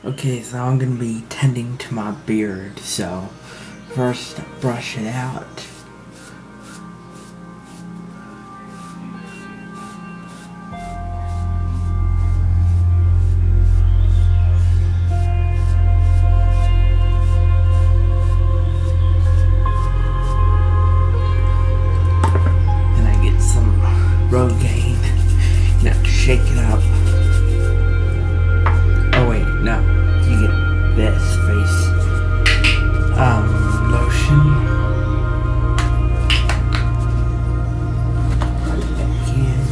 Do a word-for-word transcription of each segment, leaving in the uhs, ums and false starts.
Okay, so I'm gonna be tending to my beard, so first brush it out. Then I get some Rogaine, you have to shake it up. Oh wait, no, you get this face um, lotion. Again.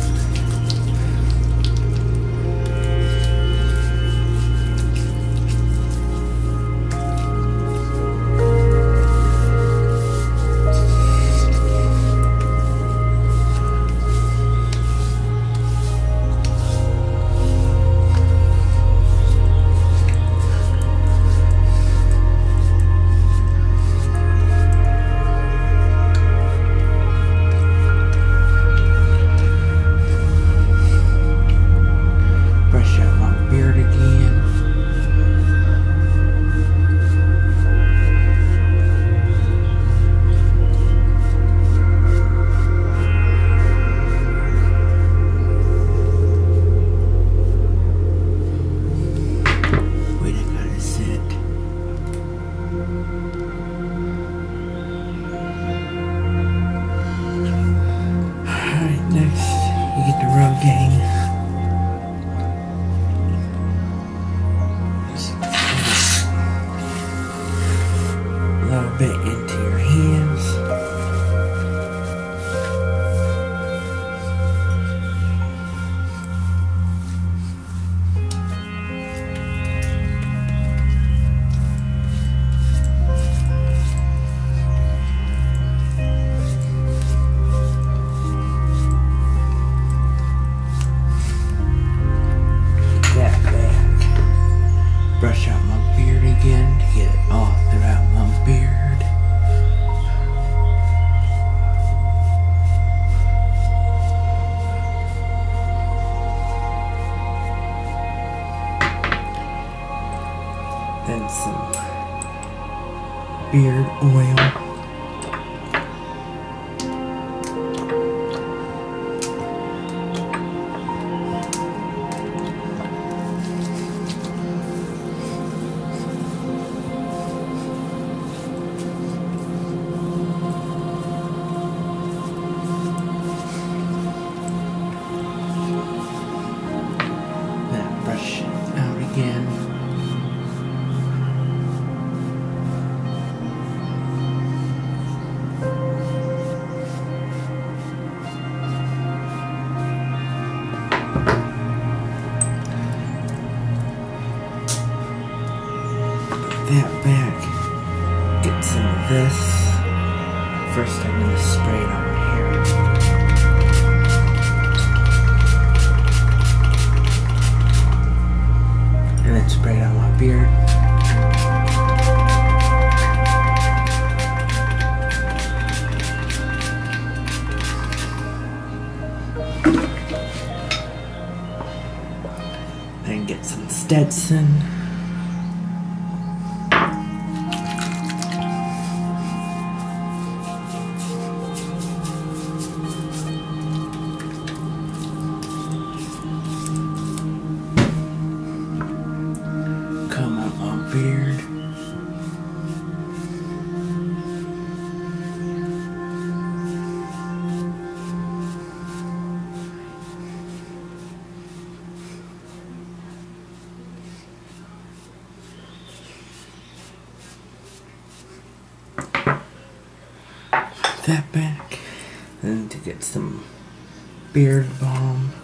Next, you get the Rogaine. A little bit into your hands. Brush out my beard again to get it all throughout my beard. Then some beard oil. Brush out again. Put that back. Get some of this. First I'm going to spray it on my hair. And then spray it on my beard. Then get some Stetson. Beard. Put that back. Then to get some beard balm.